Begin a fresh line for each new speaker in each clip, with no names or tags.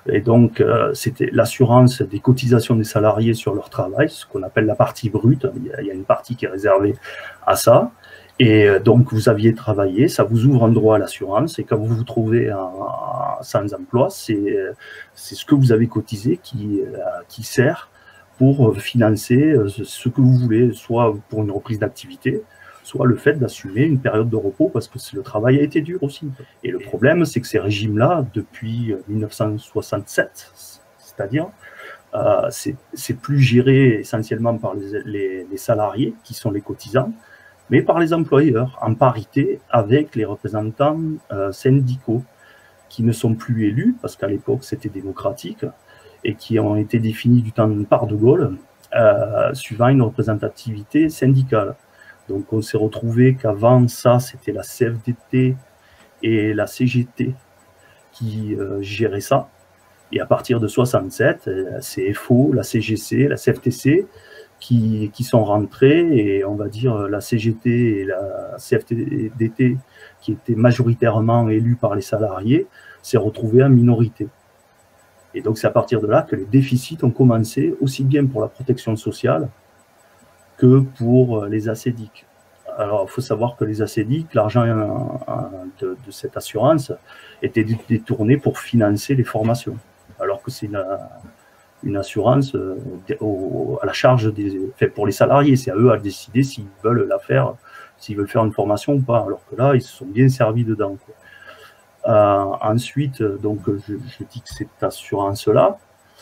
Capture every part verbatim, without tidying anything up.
Et donc, euh, c'était l'assurance des cotisations des salariés sur leur travail, ce qu'on appelle la partie brute. Il y, a, il y a une partie qui est réservée à ça. Et donc, vous aviez travaillé, ça vous ouvre un droit à l'assurance. Et quand vous vous trouvez en, sans emploi, c'est ce que vous avez cotisé qui, qui sert pour financer ce que vous voulez, soit pour une reprise d'activité, soit le fait d'assumer une période de repos parce que le travail a été dur aussi. Et le problème, c'est que ces régimes-là, depuis mille neuf cent soixante-sept, c'est-à-dire, euh, c'est plus géré essentiellement par les, les, les salariés, qui sont les cotisants, mais par les employeurs, en parité avec les représentants euh, syndicaux, qui ne sont plus élus, parce qu'à l'époque c'était démocratique, et qui ont été définis du temps par De Gaulle, euh, suivant une représentativité syndicale. Donc on s'est retrouvé qu'avant ça, c'était la C F D T et la C G T qui euh, géraient ça, et à partir de soixante-sept, la C F O, la C G C, la C F T C, Qui, qui sont rentrés, et on va dire la C G T et la C F D T, qui étaient majoritairement élus par les salariés, s'est retrouvée en minorité. Et donc c'est à partir de là que les déficits ont commencé, aussi bien pour la protection sociale que pour les assédiques. Alors il faut savoir que les assédiques, l'argent de, de cette assurance était détourné pour financer les formations, alors que c'est une... une assurance euh, au, à la charge des, fait pour les salariés, c'est à eux à décider s'ils veulent la faire, s'ils veulent faire une formation ou pas, alors que là, ils se sont bien servis dedans, quoi. Euh, ensuite, donc, je, je dis que cette assurance-là,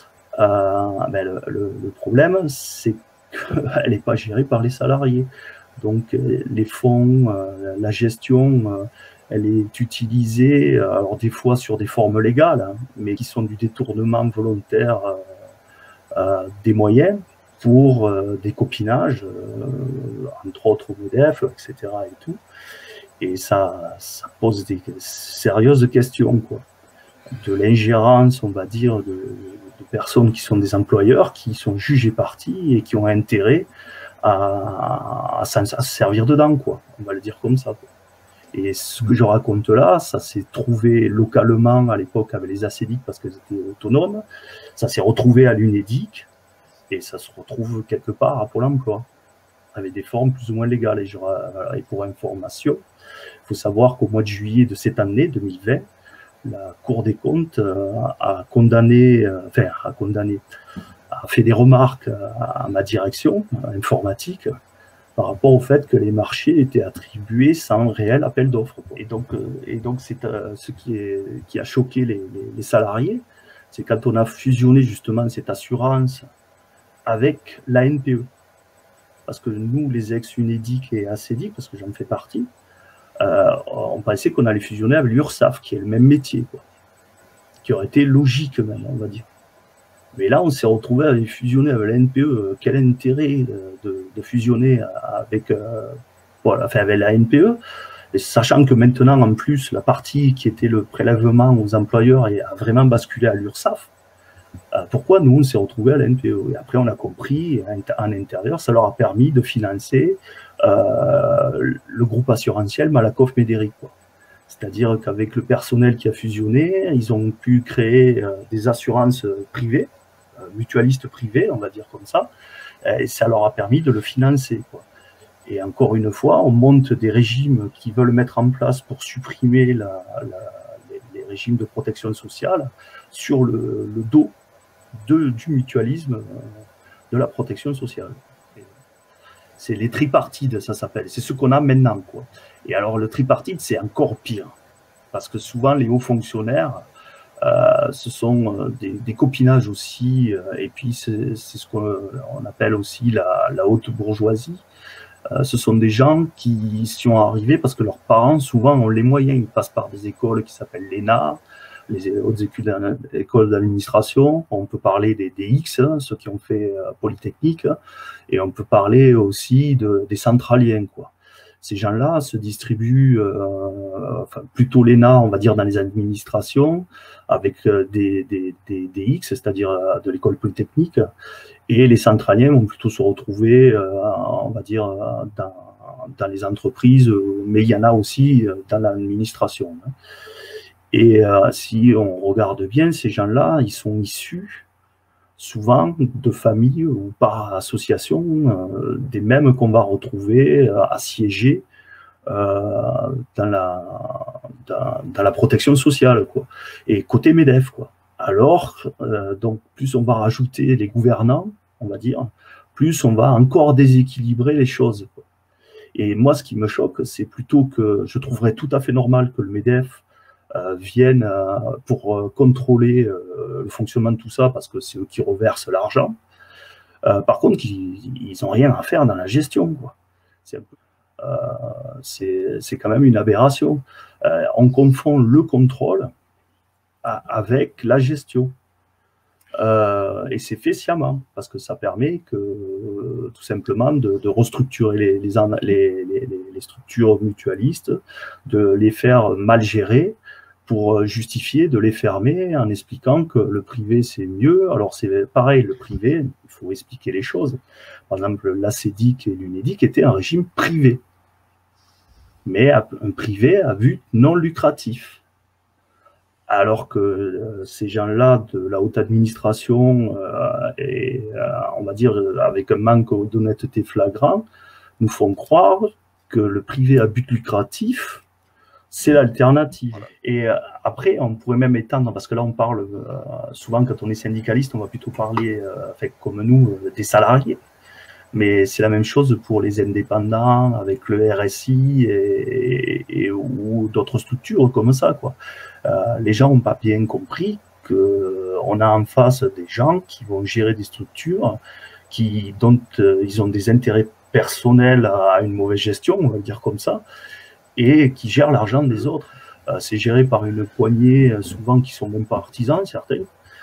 euh, ben, le, le, le problème, c'est qu'elle n'est pas gérée par les salariés. Donc, les fonds, euh, la gestion, euh, elle est utilisée, alors des fois sur des formes légales, hein, mais qui sont du détournement volontaire euh, Euh, des moyens pour euh, des copinages, euh, entre autres au MEDEF, et cetera. Et, tout. Et ça, ça pose des sérieuses questions, quoi. De l'ingérence, on va dire, de, de personnes qui sont des employeurs, qui sont jugés partis et qui ont intérêt à, à, à se servir dedans, quoi. On va le dire comme ça, quoi. Et ce que je raconte là, ça s'est trouvé localement à l'époque avec les assédiques parce qu'ils étaient autonomes. Ça s'est retrouvé à l'UNEDIC et ça se retrouve quelque part à Pôle emploi, avec des formes plus ou moins légales. Et, je, et pour information, il faut savoir qu'au mois de juillet de cette année, deux mille vingt, la Cour des comptes a condamné, enfin, a condamné, a fait des remarques à ma direction informatique par rapport au fait que les marchés étaient attribués sans réel appel d'offres. Et donc, et donc c'est euh, ce qui, est, qui a choqué les, les, les salariés, c'est quand on a fusionné justement cette assurance avec l'A N P E. Parce que nous, les ex-UNEDIC et ACEDIC, parce que j'en fais partie, euh, on pensait qu'on allait fusionner avec l'URSSAF, qui est le même métier, quoi, qui aurait été logique même, on va dire. Mais là, on s'est retrouvé à fusionner avec la N P E. Quel intérêt de, de fusionner avec, euh, voilà, enfin avec la N P E, et sachant que maintenant, en plus, la partie qui était le prélèvement aux employeurs a vraiment basculé à l'URSSAF. Euh, pourquoi nous, on s'est retrouvé à la N P E? Et après, on a compris, en intérieur, ça leur a permis de financer euh, le groupe assurantiel Malakoff-Médéric, quoi. C'est-à-dire qu'avec le personnel qui a fusionné, ils ont pu créer euh, des assurances privées, mutualistes privés, on va dire comme ça, et ça leur a permis de le financer, quoi. Et encore une fois, on monte des régimes qui veulent mettre en place pour supprimer la, la, les, les régimes de protection sociale sur le, le dos de, du mutualisme de la protection sociale. C'est les tripartites, ça s'appelle. C'est ce qu'on a maintenant, quoi. Et alors, le tripartite, c'est encore pire, parce que souvent, les hauts fonctionnaires, Euh, ce sont euh, des, des copinages aussi, euh, et puis c'est ce qu'on appelle aussi la, la haute bourgeoisie. Euh, ce sont des gens qui y sont arrivés parce que leurs parents, souvent, ont les moyens. Ils passent par des écoles qui s'appellent l'ENA, les hautes écoles d'administration. On peut parler des D X, hein, ceux qui ont fait euh, Polytechnique, et on peut parler aussi de, des centraliens, quoi. Ces gens-là se distribuent, euh, enfin, plutôt l'ENA, on va dire, dans les administrations, avec euh, des, des, des, des X, c'est-à-dire euh, de l'école polytechnique, et les centraliens vont plutôt se retrouver, euh, on va dire, dans, dans les entreprises, mais il y en a aussi dans l'administration. Et euh, si on regarde bien, ces gens-là, ils sont issus souvent de familles ou par association, euh, des mêmes qu'on va retrouver euh, assiégés euh, dans, la, dans, dans la protection sociale, quoi. Et côté MEDEF, quoi. Alors, euh, donc, plus on va rajouter les gouvernants, on va dire, plus on va encore déséquilibrer les choses, quoi. Et moi, ce qui me choque, c'est plutôt que je trouverais tout à fait normal que le MEDEF euh, vienne euh, pour euh, contrôler euh, le fonctionnement de tout ça, parce que c'est eux qui reversent l'argent. Euh, par contre, ils n'ont rien à faire dans la gestion, quoi. C'est un peu Euh, c'est quand même une aberration. Euh, on confond le contrôle à, avec la gestion. Euh, et c'est fait sciemment, parce que ça permet que, euh, tout simplement de, de restructurer les, les, les, les, les structures mutualistes, de les faire mal gérer, pour justifier de les fermer en expliquant que le privé c'est mieux. Alors c'est pareil, le privé, il faut expliquer les choses. Par exemple, l'ACEDIC et l'UNEDIC étaient un régime privé, mais un privé à but non lucratif. Alors que euh, ces gens-là de la haute administration, euh, et euh, on va dire avec un manque d'honnêteté flagrant, nous font croire que le privé à but lucratif, c'est l'alternative. Voilà. Et euh, après, on pourrait même étendre, parce que là on parle, euh, souvent quand on est syndicaliste, on va plutôt parler, euh, fait, comme nous, euh, des salariés. Mais c'est la même chose pour les indépendants, avec le R S I et, et, et ou d'autres structures comme ça, quoi. Euh, les gens n'ont pas bien compris qu'on a en face des gens qui vont gérer des structures qui, dont euh, ils ont des intérêts personnels à une mauvaise gestion, on va dire comme ça, et qui gèrent l'argent des autres. Euh, c'est géré par une poignée, souvent qui sont même pas artisans, certains.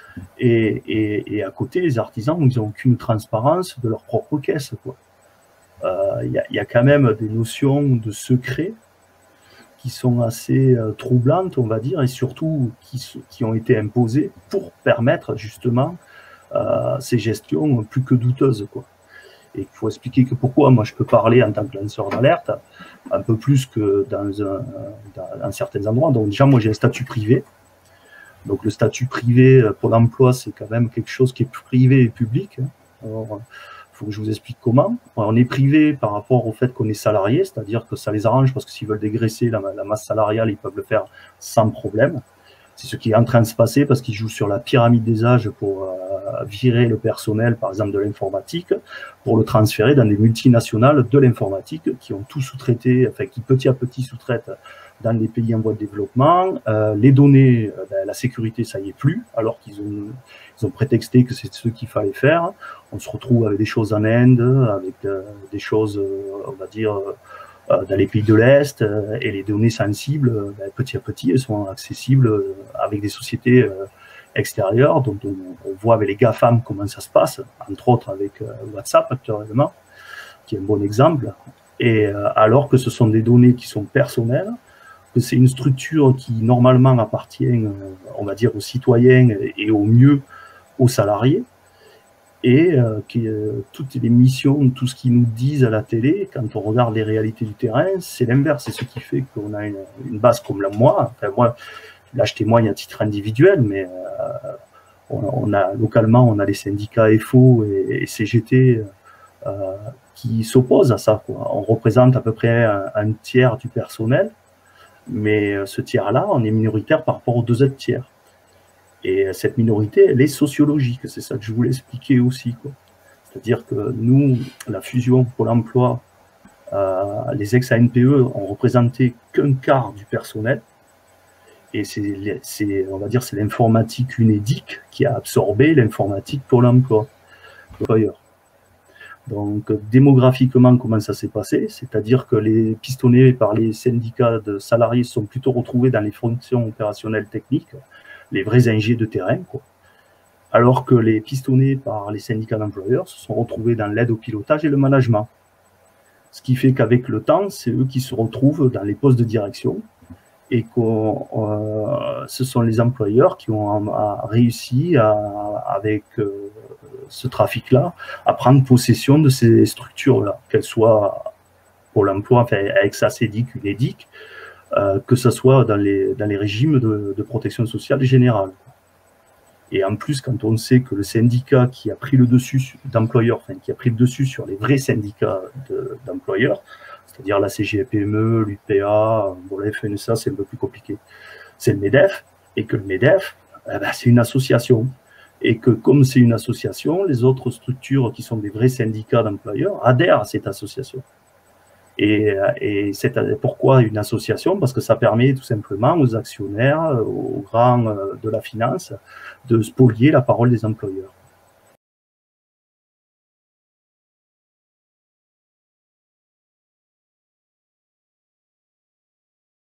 Et, et, et à côté, les artisans, ils n'ont aucune transparence de leur propre caisse, quoi. Euh, y a, y a quand même des notions de secret qui sont assez euh, troublantes, on va dire, et surtout qui, qui ont été imposées pour permettre justement euh, ces gestions plus que douteuses, quoi. Et il faut expliquer que pourquoi moi je peux parler en tant que lanceur d'alerte un peu plus que dans, un, dans, dans certains endroits. Donc déjà, moi j'ai un statut privé. Donc le statut privé pour l'emploi, c'est quand même quelque chose qui est privé et public. Alors, il faut que je vous explique comment. On est privé par rapport au fait qu'on est salarié, c'est-à-dire que ça les arrange parce que s'ils veulent dégraisser la, la masse salariale, ils peuvent le faire sans problème. C'est ce qui est en train de se passer parce qu'ils jouent sur la pyramide des âges pour euh, virer le personnel, par exemple de l'informatique, pour le transférer dans des multinationales de l'informatique qui ont tout sous-traité, enfin qui petit à petit sous-traitent dans les pays en voie de développement. Euh, les données, euh, ben, la sécurité, ça y est plus, alors qu'ils ont, ils ont prétexté que c'est ce qu'il fallait faire. On se retrouve avec des choses en Inde, avec euh, des choses, euh, on va dire, euh, dans les pays de l'Est, euh, et les données sensibles, ben, petit à petit, elles sont accessibles euh, avec des sociétés euh, extérieures. Donc on, on voit avec les GAFAM comment ça se passe, entre autres avec euh, WhatsApp actuellement, qui est un bon exemple. Et euh, alors que ce sont des données qui sont personnelles, que c'est une structure qui normalement appartient, euh, on va dire, aux citoyens et au mieux aux salariés, et euh, qui, euh, toutes les missions, tout ce qu'ils nous disent à la télé, quand on regarde les réalités du terrain, c'est l'inverse. C'est ce qui fait qu'on a une, une base comme la moi. Enfin, moi, là, je témoigne à titre individuel, mais euh, on, on a localement, on a les syndicats F O et, et C G T euh, qui s'opposent à ça, quoi. On représente à peu près un, un tiers du personnel. Mais ce tiers-là, on est minoritaire par rapport aux deux autres tiers. Et cette minorité, elle est sociologique. C'est ça que je voulais expliquer aussi, quoi. C'est-à-dire que nous, la fusion pour l'emploi, euh, les ex-A N P E ont représenté qu'un quart du personnel. Et c'est, on va dire, c'est l'informatique UNEDIC qui a absorbé l'informatique pour l'emploi. Donc, démographiquement, comment ça s'est passé? C'est-à-dire que les pistonnés par les syndicats de salariés sont plutôt retrouvés dans les fonctions opérationnelles techniques, les vrais ingés de terrain, quoi. Alors que les pistonnés par les syndicats d'employeurs se sont retrouvés dans l'aide au pilotage et le management. Ce qui fait qu'avec le temps, c'est eux qui se retrouvent dans les postes de direction et que euh, ce sont les employeurs qui ont a, réussi à, avec euh, ce trafic-là, à prendre possession de ces structures-là, qu'elles soient pour l'emploi, enfin, avec ACEDIC, UNEDIC, euh, que ce soit dans les, dans les régimes de, de protection sociale générale. Et en plus, quand on sait que le syndicat qui a pris le dessus d'employeurs, enfin qui a pris le dessus sur les vrais syndicats d'employeurs, c'est-à-dire la C G P M E, l'U P A, bon, la F N S A, c'est un peu plus compliqué, c'est le MEDEF, et que le MEDEF, eh ben, c'est une association. Et que comme c'est une association, les autres structures qui sont des vrais syndicats d'employeurs adhèrent à cette association. Et, et c'est pourquoi une association? Parce que ça permet tout simplement aux actionnaires, aux grands de la finance, de spolier la parole des employeurs.